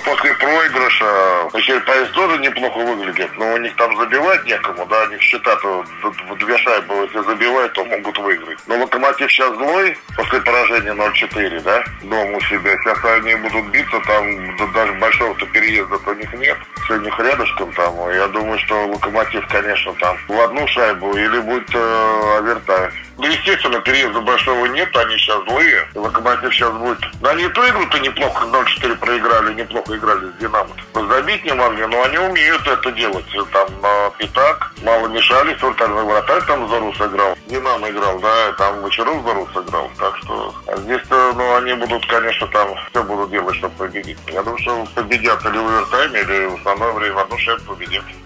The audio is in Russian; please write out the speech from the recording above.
после проигрыша Череповец тоже неплохо выглядит, но у них там забивать некому, да, у них счета-то две шайбы, если забивают, то могут выиграть. Но Локомотив сейчас злой, после поражения 0-4, да, дома у себя. Сейчас они будут биться, там даже большого-то переезда-то у них нет. Все у них рядышком там. Я думаю, что Локомотив, конечно, там в одну шайбу или будет овертайм. Ну, естественно, переезда большого нет, они сейчас злые. Локомотив сейчас будет. Да они эту игру-то неплохо 0-4 проиграли, неплохо играли с Динамо. Забить не могли, но они умеют это делать. Там Пятак, мало мешали, вратарный вратарь там Зару сыграл. Динамо играл, да, там Вочаров Зару сыграл. Так что здесь-то, ну, они будут, конечно, там все будут делать, чтобы победить. Я думаю, что победят или в овертайме, или в основное время в одну шайбу победят.